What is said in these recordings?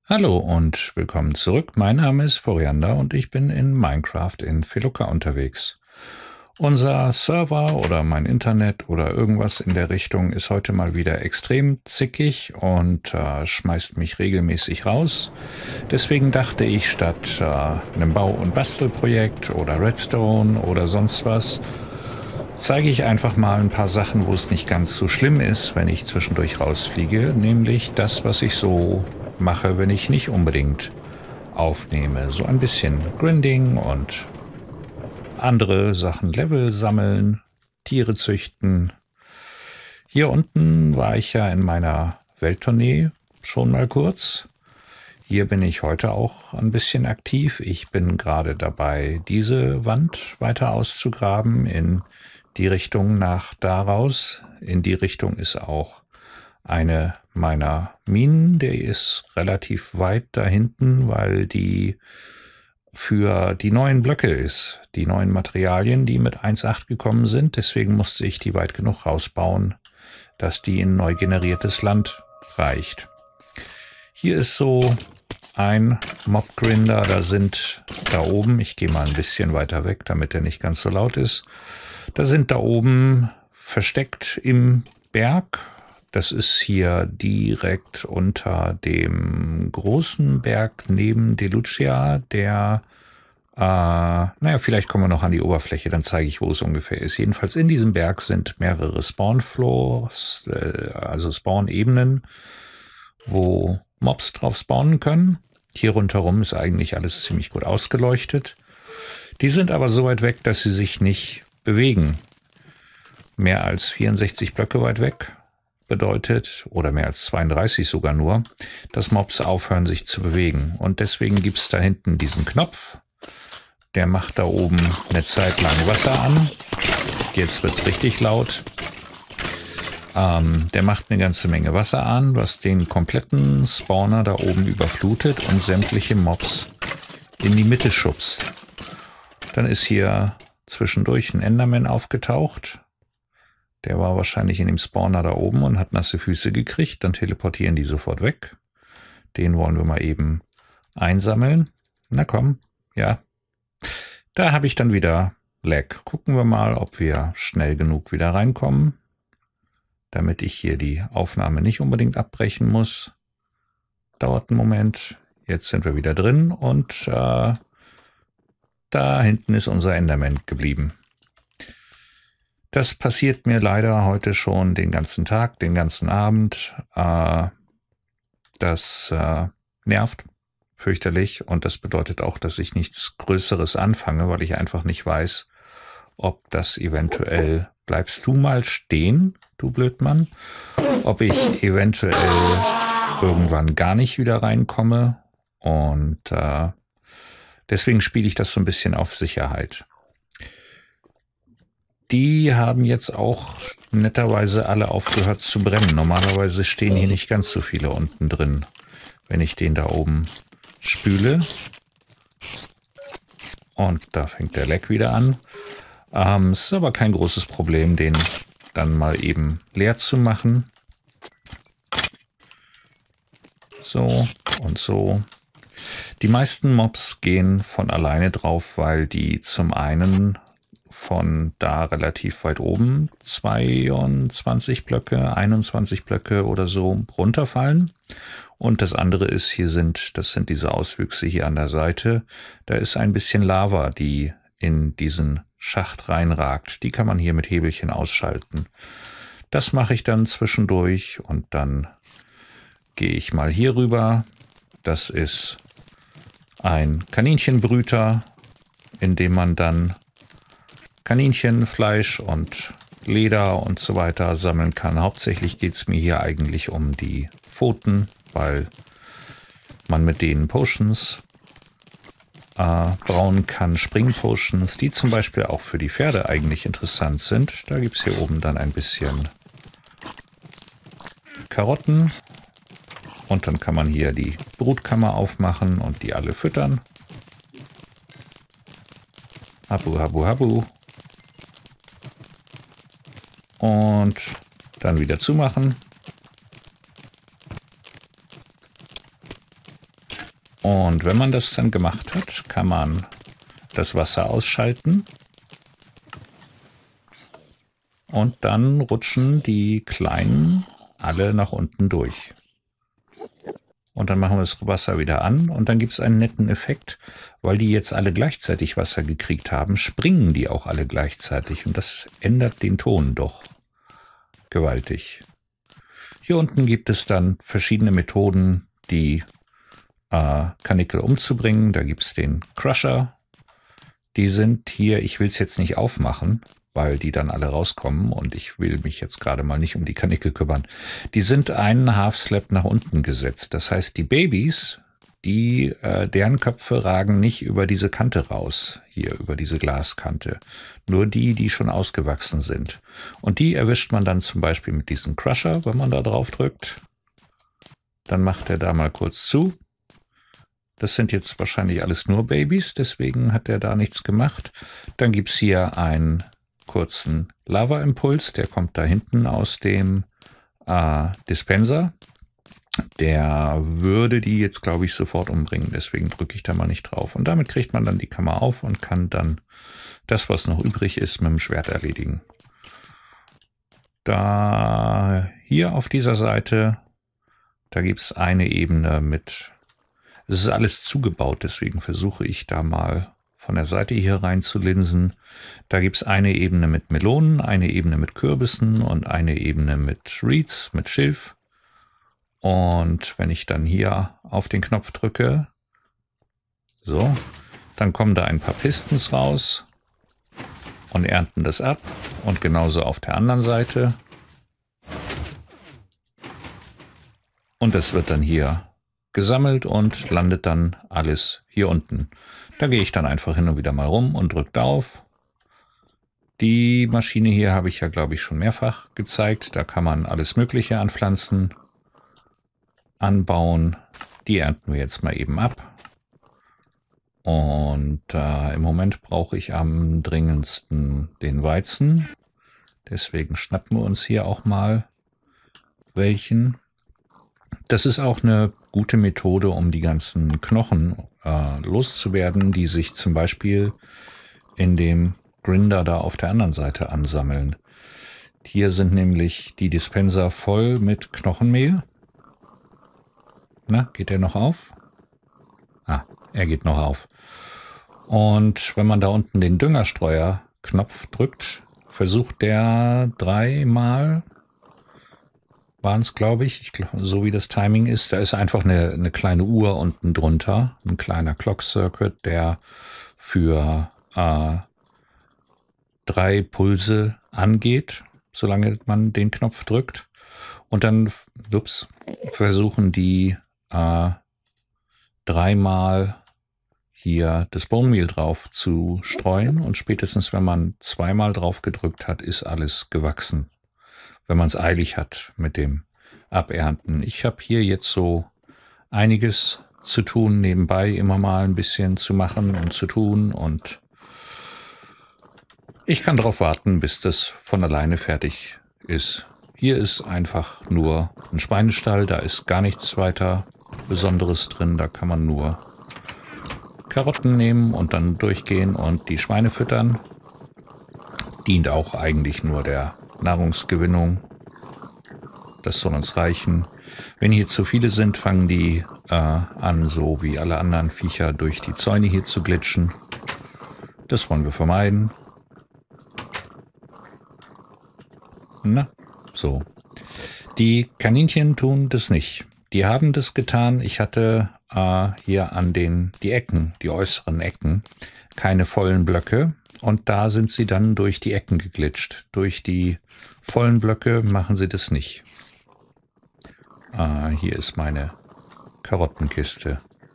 Hallo und willkommen zurück. Mein Name ist Floriander und ich bin in Minecraft in Felucca unterwegs. Unser Server oder mein Internet oder irgendwas in der Richtung ist heute mal wieder extrem zickig und schmeißt mich regelmäßig raus. Deswegen dachte ich, statt einem Bau- und Bastelprojekt oder Redstone oder sonst was, zeige ich einfach mal ein paar Sachen, wo es nicht ganz so schlimm ist, wenn ich zwischendurch rausfliege, nämlich das, was ich so mache, wenn ich nicht unbedingt aufnehme. So ein bisschen Grinding und andere Sachen, Level sammeln, Tiere züchten. Hier unten war ich ja in meiner Welttournee schon mal kurz. Hier bin ich heute auch ein bisschen aktiv. Ich bin gerade dabei, diese Wand weiter auszugraben in die Richtung nach daraus. In die Richtung ist auch eine meiner Minen, der ist relativ weit da hinten, weil die für die neuen Blöcke ist, die neuen Materialien, die mit 1.8 gekommen sind. Deswegen musste ich die weit genug rausbauen, dass die in neu generiertes Land reicht. Hier ist so ein Mob-Grinder, da sind da oben, ich gehe mal ein bisschen weiter weg, damit er nicht ganz so laut ist, da sind da oben versteckt im Berg, das ist hier direkt unter dem großen Berg neben Delucia, der, naja, vielleicht kommen wir noch an die Oberfläche, dann zeige ich, wo es ungefähr ist. Jedenfalls in diesem Berg sind mehrere Spawn-Floors, also Spawn-Ebenen, wo Mobs drauf spawnen können. Hier rundherum ist eigentlich alles ziemlich gut ausgeleuchtet. Die sind aber so weit weg, dass sie sich nicht bewegen. Mehr als 64 Blöcke weit weg bedeutet, oder mehr als 32 sogar nur, dass Mobs aufhören, sich zu bewegen. Und deswegen gibt es da hinten diesen Knopf. Der macht da oben eine Zeit lang Wasser an. Jetzt wird es richtig laut. Der macht eine ganze Menge Wasser an, was den kompletten Spawner da oben überflutet und sämtliche Mobs in die Mitte schubst. Dann ist hier zwischendurch ein Enderman aufgetaucht. Der war wahrscheinlich in dem Spawner da oben und hat nasse Füße gekriegt. Dann teleportieren die sofort weg. Den wollen wir mal eben einsammeln. Na komm, ja. Da habe ich dann wieder Lag. Gucken wir mal, ob wir schnell genug wieder reinkommen, damit ich hier die Aufnahme nicht unbedingt abbrechen muss. Dauert einen Moment. Jetzt sind wir wieder drin und da hinten ist unser Enderman geblieben. Das passiert mir leider heute schon den ganzen Tag, den ganzen Abend. Das nervt fürchterlich und das bedeutet auch, dass ich nichts Größeres anfange, weil ich einfach nicht weiß, ob das eventuell, bleibst du mal stehen, du Blödmann, ob ich eventuell irgendwann gar nicht wieder reinkomme und deswegen spiele ich das so ein bisschen auf Sicherheit. Die haben jetzt auch netterweise alle aufgehört zu brennen. Normalerweise stehen hier nicht ganz so viele unten drin, wenn ich den da oben spüle. Und da fängt der Lag wieder an. Es ist aber kein großes Problem, den dann mal eben leer zu machen. So und so. Die meisten Mobs gehen von alleine drauf, weil die zum einen von da relativ weit oben 22 Blöcke, 21 Blöcke oder so runterfallen. Und das andere ist, das sind diese Auswüchse hier an der Seite. Da ist ein bisschen Lava, die in diesen Schacht reinragt. Die kann man hier mit Hebelchen ausschalten. Das mache ich dann zwischendurch und dann gehe ich mal hier rüber. Das ist ein Kaninchenbrüter, in dem man dann Kaninchenfleisch und Leder und so weiter sammeln kann. Hauptsächlich geht es mir hier eigentlich um die Pfoten, weil man mit denen Potions brauen kann, Spring Potions, die zum Beispiel auch für die Pferde eigentlich interessant sind. Da gibt es hier oben dann ein bisschen Karotten und dann kann man hier die Brutkammer aufmachen und die alle füttern. Habu, habu, habu. Und dann wieder zumachen. Und wenn man das dann gemacht hat, kann man das Wasser ausschalten. Und dann rutschen die Kleinen alle nach unten durch. Und dann machen wir das Wasser wieder an und dann gibt es einen netten Effekt, weil die jetzt alle gleichzeitig Wasser gekriegt haben, springen die auch alle gleichzeitig und das ändert den Ton doch gewaltig. Hier unten gibt es dann verschiedene Methoden, die Karnickel umzubringen. Da gibt es den Crusher. Die sind hier, ich will es jetzt nicht aufmachen, weil die dann alle rauskommen und ich will mich jetzt gerade mal nicht um die Karnickel kümmern. Die sind einen Half-Slab nach unten gesetzt. Das heißt, die Babys, deren Köpfe ragen nicht über diese Kante raus, hier über diese Glaskante. Nur die schon ausgewachsen sind. Und die erwischt man dann zum Beispiel mit diesem Crusher, wenn man da drauf drückt. Dann macht er da mal kurz zu. Das sind jetzt wahrscheinlich alles nur Babys, deswegen hat er da nichts gemacht. Dann gibt es hier einen kurzen Lava-Impuls, der kommt da hinten aus dem Dispenser. Der würde die jetzt, glaube ich, sofort umbringen, deswegen drücke ich da mal nicht drauf. Und damit kriegt man dann die Kammer auf und kann dann das, was noch übrig ist, mit dem Schwert erledigen. Da hier auf dieser Seite, da gibt es eine Ebene mit... Es ist alles zugebaut, deswegen versuche ich da mal von der Seite hier rein zu linsen. Da gibt es eine Ebene mit Melonen, eine Ebene mit Kürbissen und eine Ebene mit Reeds, mit Schilf. Und wenn ich dann hier auf den Knopf drücke, so, dann kommen da ein paar Pistons raus und ernten das ab. Und genauso auf der anderen Seite. Und das wird dann hier gesammelt und landet dann alles hier unten. Da gehe ich dann einfach hin und wieder mal rum und drücke drauf. Die Maschine hier habe ich ja, glaube ich, schon mehrfach gezeigt. Da kann man alles Mögliche an Pflanzen anbauen. Die ernten wir jetzt mal eben ab. Und im Moment brauche ich am dringendsten den Weizen. Deswegen schnappen wir uns hier auch mal welchen. Das ist auch eine gute Methode, um die ganzen Knochen loszuwerden, die sich zum Beispiel in dem Grinder da auf der anderen Seite ansammeln. Hier sind nämlich die Dispenser voll mit Knochenmehl. Na, geht der noch auf? Ah, er geht noch auf. Und wenn man da unten den Düngerstreuer-Knopf drückt, versucht der dreimal... waren es, glaube ich, so wie das Timing ist. Da ist einfach eine kleine Uhr unten drunter, ein kleiner Clock Circuit, der für 3 Pulse angeht, solange man den Knopf drückt. Und dann versuchen die dreimal hier das Bone Meal drauf zu streuen. Und spätestens, wenn man zweimal drauf gedrückt hat, ist alles gewachsen. Wenn man es eilig hat mit dem Abernten. Ich habe hier jetzt so einiges zu tun, nebenbei immer mal ein bisschen zu machen und zu tun und ich kann darauf warten, bis das von alleine fertig ist. Hier ist einfach nur ein Schweinestall, da ist gar nichts weiter Besonderes drin, da kann man nur Karotten nehmen und dann durchgehen und die Schweine füttern. Dient auch eigentlich nur der Nahrungsgewinnung. Das soll uns reichen. Wenn hier zu viele sind, fangen die an, so wie alle anderen Viecher durch die Zäune hier zu glitschen. Das wollen wir vermeiden. Na, so. Die Kaninchen tun das nicht. Die haben das getan. Ich hatte hier an die Ecken, die äußeren Ecken, keine vollen Blöcke. Und da sind sie dann durch die Ecken geglitscht. Durch die vollen Blöcke machen sie das nicht. Hier ist meine Karottenkiste.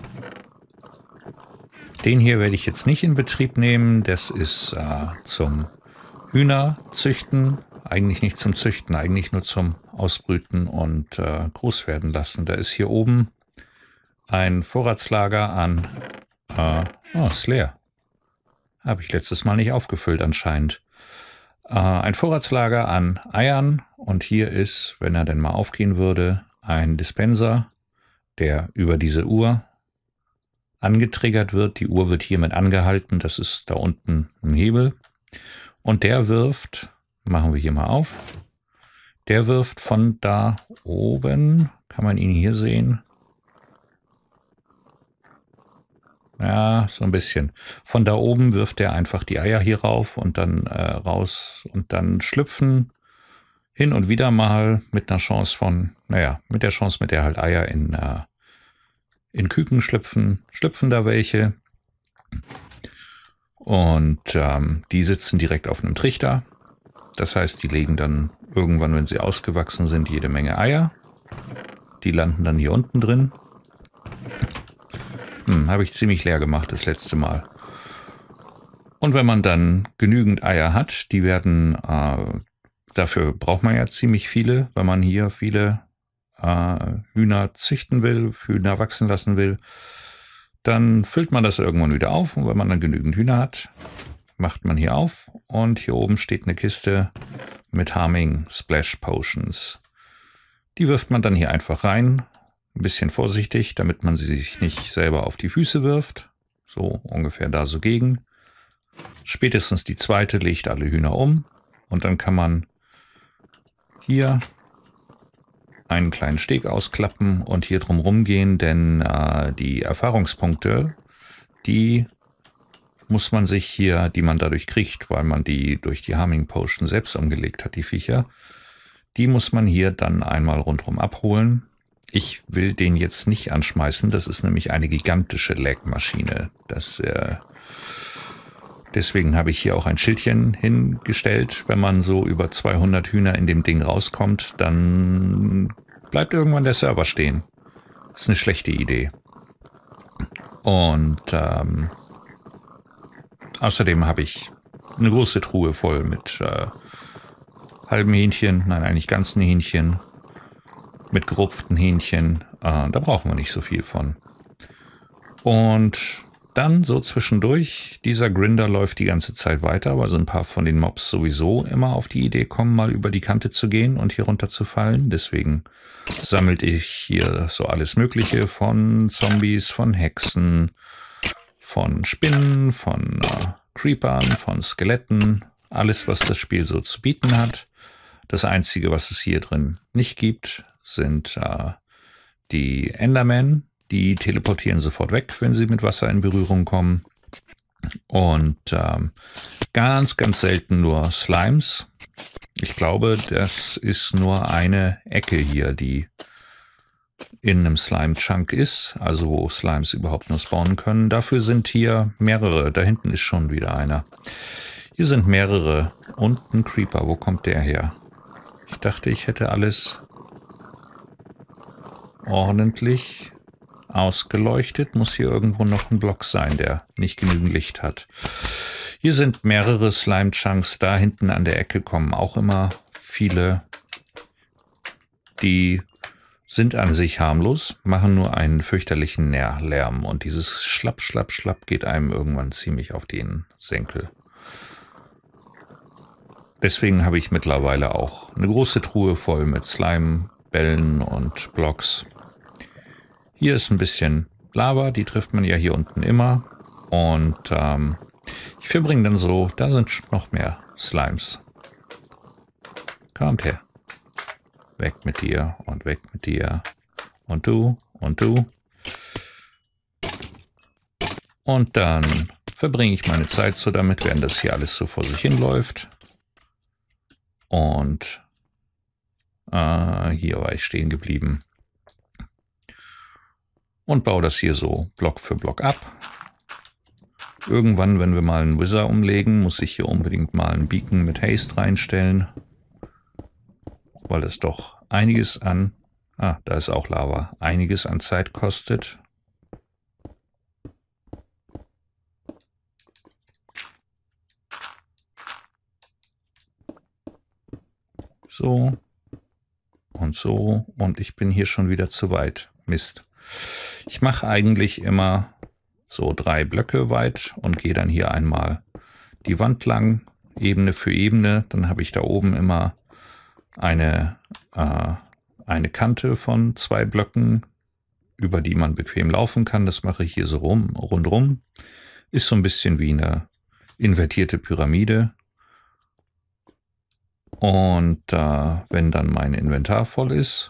Den hier werde ich jetzt nicht in Betrieb nehmen. Das ist zum Hühnerzüchten. Eigentlich nicht zum Züchten, eigentlich nur zum Ausbrüten und groß werden lassen. Da ist hier oben ein Vorratslager an... ist leer. Habe ich letztes Mal nicht aufgefüllt anscheinend. Ein Vorratslager an Eiern und hier ist, wenn er denn mal aufgehen würde, ein Dispenser, der über diese Uhr angetriggert wird. Die Uhr wird hiermit angehalten. Das ist da unten ein Hebel. Und der wirft, machen wir hier mal auf, der wirft von da oben, kann man ihn hier sehen? Ja, so ein bisschen. Von da oben wirft er einfach die Eier hier rauf und dann raus und dann schlüpfen hin und wieder mal mit einer Chance von, naja, mit der Chance, mit der halt Eier in Küken schlüpfen da welche. Und die sitzen direkt auf einem Trichter. Das heißt, die legen dann irgendwann, wenn sie ausgewachsen sind, jede Menge Eier. Die landen dann hier unten drin. Habe ich ziemlich leer gemacht das letzte Mal. Und wenn man dann genügend Eier hat, die werden, dafür braucht man ja ziemlich viele, wenn man hier viele Hühner züchten will, Hühner wachsen lassen will, dann füllt man das irgendwann wieder auf und wenn man dann genügend Hühner hat, macht man hier auf und hier oben steht eine Kiste mit Harming Splash Potions. Die wirft man dann hier einfach rein, ein bisschen vorsichtig, damit man sie sich nicht selber auf die Füße wirft, so ungefähr da so gegen. Spätestens die zweite legt alle Hühner um und dann kann man hier einen kleinen Steg ausklappen und hier drum rumgehen, denn die Erfahrungspunkte, die muss man sich hier, die man dadurch kriegt, weil man die durch die Harming Potion selbst umgelegt hat, die Viecher, die muss man hier dann einmal rundherum abholen. Ich will den jetzt nicht anschmeißen, das ist nämlich eine gigantische Lag-Maschine. Deswegen habe ich hier auch ein Schildchen hingestellt. Wenn man so über 200 Hühner in dem Ding rauskommt, dann bleibt irgendwann der Server stehen. Das ist eine schlechte Idee. Und außerdem habe ich eine große Truhe voll mit halben Hähnchen, nein, eigentlich ganzen Hähnchen, mit gerupften Hähnchen. Da brauchen wir nicht so viel von. Und dann so zwischendurch, dieser Grinder läuft die ganze Zeit weiter, weil so ein paar von den Mobs sowieso immer auf die Idee kommen, mal über die Kante zu gehen und hier runter zu fallen. Deswegen sammelt ich hier so alles Mögliche von Zombies, von Hexen, von Spinnen, von Creepern, von Skeletten. Alles, was das Spiel so zu bieten hat. Das Einzige, was es hier drin nicht gibt, sind die Endermen. Die teleportieren sofort weg, wenn sie mit Wasser in Berührung kommen. Und ganz, ganz selten nur Slimes. Ich glaube, das ist nur eine Ecke hier, die in einem Slime-Chunk ist, also wo Slimes überhaupt nur spawnen können. Dafür sind hier mehrere. Da hinten ist schon wieder einer. Hier sind mehrere. Und ein Creeper. Wo kommt der her? Ich dachte, ich hätte alles ordentlich ausgeleuchtet. Muss hier irgendwo noch ein Block sein, der nicht genügend Licht hat. Hier sind mehrere Slime-Chunks. Da hinten an der Ecke kommen auch immer viele. Die sind an sich harmlos, machen nur einen fürchterlichen Lärm. Und dieses Schlapp, Schlapp, Schlapp geht einem irgendwann ziemlich auf den Senkel. Deswegen habe ich mittlerweile auch eine große Truhe voll mit Slime-Bällen und Blocks. Hier ist ein bisschen Lava, die trifft man ja hier unten immer. Und ich verbringe dann so, da sind noch mehr Slimes. Kommt her. Weg mit dir und weg mit dir. Und du und du. Und dann verbringe ich meine Zeit so damit, während das hier alles so vor sich hin läuft. Und hier war ich stehen geblieben. Und baue das hier so Block für Block ab. Irgendwann, wenn wir mal einen Wither umlegen, muss ich hier unbedingt mal einen Beacon mit Haste reinstellen. Weil das doch einiges an, da ist auch Lava, einiges an Zeit kostet. So und so und ich bin hier schon wieder zu weit. Mist. Ich mache eigentlich immer so 3 Blöcke weit und gehe dann hier einmal die Wand lang, Ebene für Ebene. Dann habe ich da oben immer eine Kante von 2 Blöcken über die man bequem laufen kann. Das mache ich hier so rundrum. Ist so ein bisschen wie eine invertierte Pyramide. Und wenn dann mein Inventar voll ist,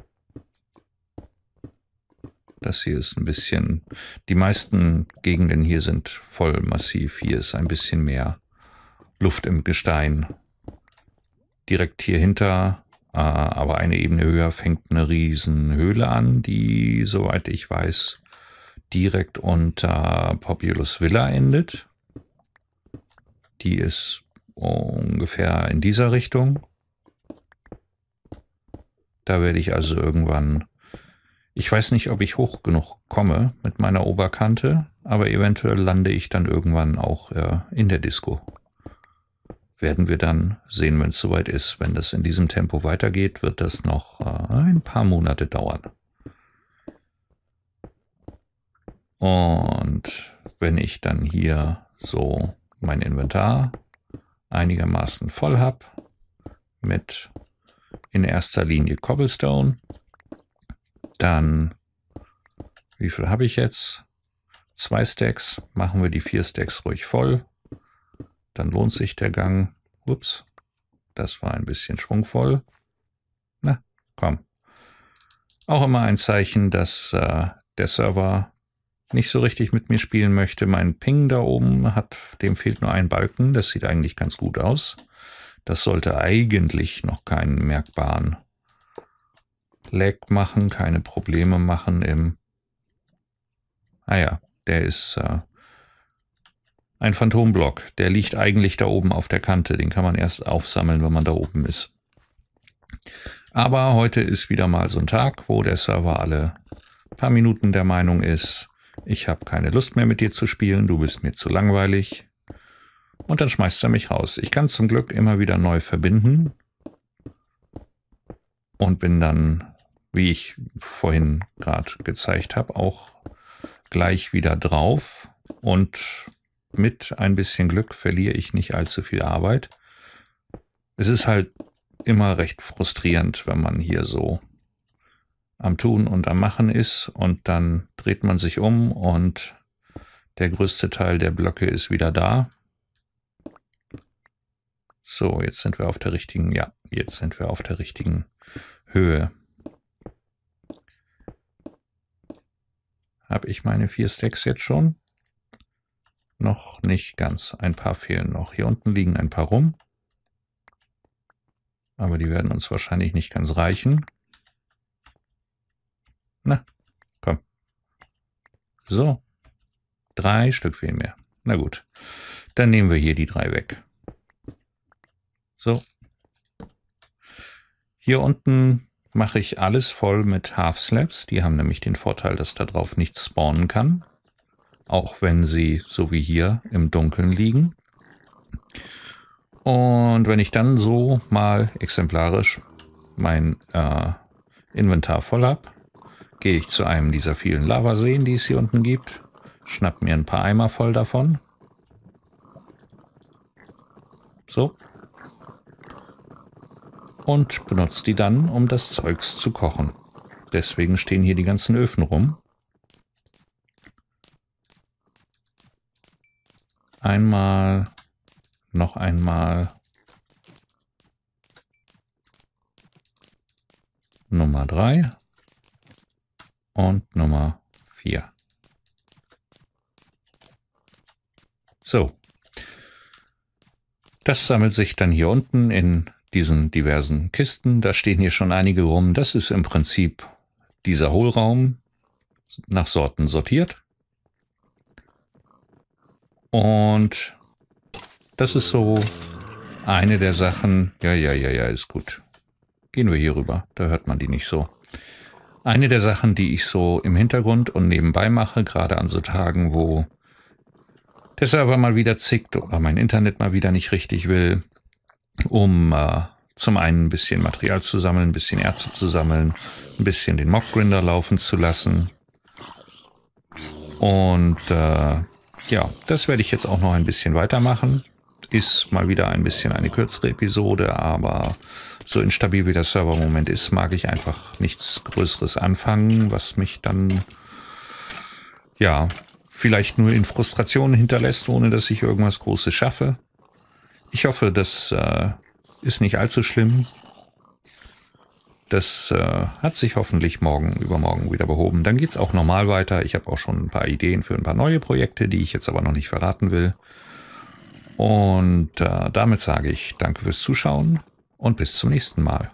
das hier ist ein bisschen, die meisten Gegenden hier sind voll massiv. Hier ist ein bisschen mehr Luft im Gestein. Direkt hier hinter, aber eine Ebene höher, fängt eine riesen Höhle an, die, soweit ich weiß, direkt unter Populous Villa endet. Die ist ungefähr in dieser Richtung. Da werde ich also irgendwann, ich weiß nicht, ob ich hoch genug komme mit meiner Oberkante, aber eventuell lande ich dann irgendwann auch in der Disco. Werden wir dann sehen, wenn es soweit ist. Wenn das in diesem Tempo weitergeht, wird das noch ein paar Monate dauern. Und wenn ich dann hier so mein Inventar einigermaßen voll habe, mit in erster Linie Cobblestone, dann, wie viel habe ich jetzt? 2 Stacks, machen wir die 4 Stacks ruhig voll. Dann lohnt sich der Gang. Ups, das war ein bisschen schwungvoll. Na, komm. Auch immer ein Zeichen, dass der Server nicht so richtig mit mir spielen möchte. Mein Ping da oben dem fehlt nur ein Balken. Das sieht eigentlich ganz gut aus. Das sollte eigentlich noch keinen merkbaren Lag machen, keine Probleme machen im... Ah ja, der ist... ein Phantomblock, der liegt eigentlich da oben auf der Kante. Den kann man erst aufsammeln, wenn man da oben ist. Aber heute ist wieder mal so ein Tag, wo der Server alle paar Minuten der Meinung ist, ich habe keine Lust mehr mit dir zu spielen, du bist mir zu langweilig. Und dann schmeißt er mich raus. Ich kann zum Glück immer wieder neu verbinden und bin dann, wie ich vorhin gerade gezeigt habe, auch gleich wieder drauf und mit ein bisschen Glück verliere ich nicht allzu viel Arbeit. Es ist halt immer recht frustrierend, wenn man hier so am Tun und am Machen ist und dann dreht man sich um und der größte Teil der Blöcke ist wieder da. So, jetzt sind wir auf der richtigen, ja, jetzt sind wir auf der richtigen Höhe. Habe ich meine 4 Stacks jetzt schon? Noch nicht ganz. Ein paar fehlen noch. Hier unten liegen ein paar rum. Aber die werden uns wahrscheinlich nicht ganz reichen. Na, komm. So. 3 Stück fehlen mir. Na gut. Dann nehmen wir hier die 3 weg. So. Hier unten mache ich alles voll mit Half Slabs. Die haben nämlich den Vorteil, dass da drauf nichts spawnen kann. Auch wenn sie, so wie hier, im Dunkeln liegen. Und wenn ich dann so mal exemplarisch mein Inventar voll habe, gehe ich zu einem dieser vielen Lavaseen, die es hier unten gibt, schnapp mir ein paar Eimer voll davon. So. Und benutze die dann, um das Zeugs zu kochen. Deswegen stehen hier die ganzen Öfen rum. Einmal, noch einmal, Nummer 3 und Nummer 4. So, das sammelt sich dann hier unten in diesen diversen Kisten. Da stehen hier schon einige rum. Das ist im Prinzip dieser Hohlraum, nach Sorten sortiert. Und das ist so eine der Sachen, ja, ist gut. Gehen wir hier rüber, da hört man die nicht so. Eine der Sachen, die ich so im Hintergrund und nebenbei mache, gerade an so Tagen, wo der Server mal wieder zickt oder mein Internet mal wieder nicht richtig will, um zum einen ein bisschen Material zu sammeln, ein bisschen Erze zu sammeln, ein bisschen den Mob-Grinder laufen zu lassen. Und ja, das werde ich jetzt auch noch ein bisschen weitermachen. ist mal wieder ein bisschen eine kürzere Episode, aber so instabil wie der Server im Moment ist, mag ich einfach nichts Größeres anfangen, was mich dann, ja, vielleicht nur in Frustration hinterlässt, ohne dass ich irgendwas Großes schaffe. Ich hoffe, das ist nicht allzu schlimm. Das hat sich hoffentlich übermorgen wieder behoben. Dann geht's auch normal weiter. Ich habe auch schon ein paar Ideen für ein paar neue Projekte, die ich jetzt aber noch nicht verraten will. Und damit sage ich danke fürs Zuschauen und bis zum nächsten Mal.